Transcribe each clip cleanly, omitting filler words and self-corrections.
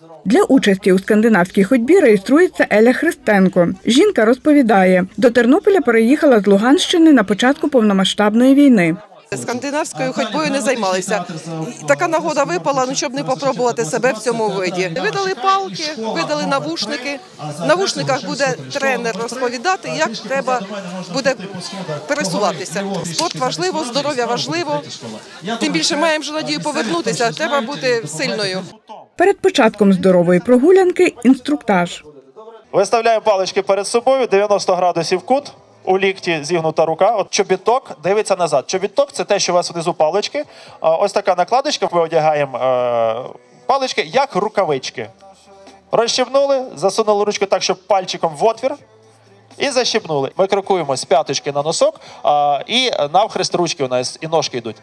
Для участі у скандинавській ходьбі реєструється Еля Христенко. Жінка розповідає, до Тернополя переїхала з Луганщини на початку повномасштабної війни. Скандинавською ходьбою не займалися. Така нагода випала, щоб не попробувати себе в цьому виді. Видали палки, видали навушники. В навушниках буде тренер розповідати, як треба буде пересуватися. Спорт важливо, здоров'я важливо. Тим більше маємо надію повернутися, треба бути сильною. Перед початком здорової прогулянки – інструктаж. Виставляємо палички перед собою, 90 градусів кут. У лікті зігнута рука, от чобіток дивиться назад. Чобіток – це те, що у вас внизу палички. Ось така накладочка, ми одягаємо палички, як рукавички. Розщепнули, засунули ручку так, щоб пальчиком в отвір, і защепнули. Ми крокуємо з п'яточки на носок, і навхрест ручки у нас, і ножки йдуть.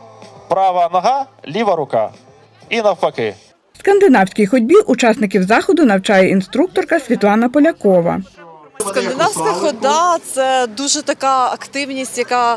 Права нога, ліва рука. І навпаки. Скандинавській ходьбі учасників заходу навчає інструкторка Світлана Полякова. Скандинавська хода – це дуже така активність, яка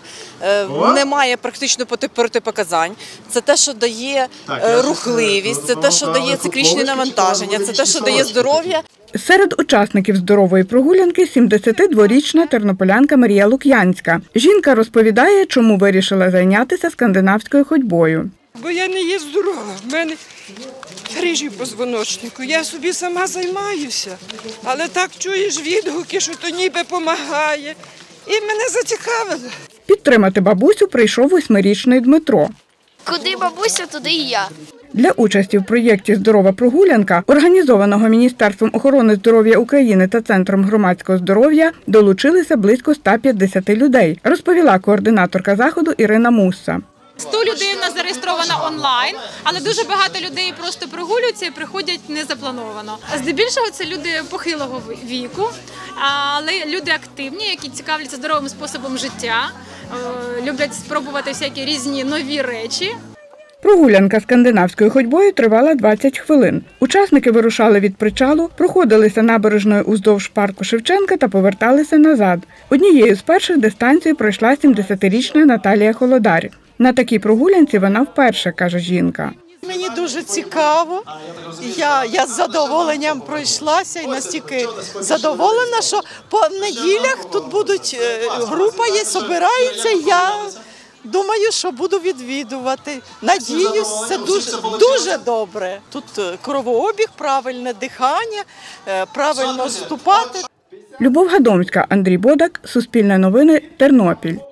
не має практично протипоказань. Це те, що дає рухливість, це те, що дає циклічне навантаження, це те, що дає здоров'я. Серед учасників здорової прогулянки – 72-річна тернополянка Марія Лук'янська. Жінка розповідає, чому вирішила зайнятися скандинавською ходьбою. Бо я не є здорова, в мене грижі в позвоночнику, я собі сама займаюся, але так чуєш відгуки, що то ніби допомагає, і мене зацікавило. Підтримати бабусю прийшов 8-річний Дмитро. Куди бабуся, туди і я. Для участі в проєкті «Здорова прогулянка», організованого Міністерством охорони здоров'я України та Центром громадського здоров'я, долучилися близько 150 людей, розповіла координаторка заходу Ірина Мусса. 100 людей у нас зареєстровано онлайн, але дуже багато людей просто прогулюються і приходять незаплановано. Здебільшого це люди похилого віку, але люди активні, які цікавляться здоровим способом життя, люблять спробувати всякі різні нові речі. Прогулянка скандинавською ходьбою тривала 20 хвилин. Учасники вирушали від причалу, проходилися набережною уздовж парку Шевченка та поверталися назад. Однією з перших дистанцію пройшла 70-річна Наталія Холодар. На такій прогулянці вона вперше, каже жінка. Мені дуже цікаво, я з задоволенням пройшлася і настільки задоволена, що по неділях тут будуть, група є, збирається, я думаю, що буду відвідувати. Надіюсь, це дуже добре. Тут кровообіг, правильне дихання, правильно ступати. Любов Гадомська, Андрій Бодак, Суспільне новини, Тернопіль.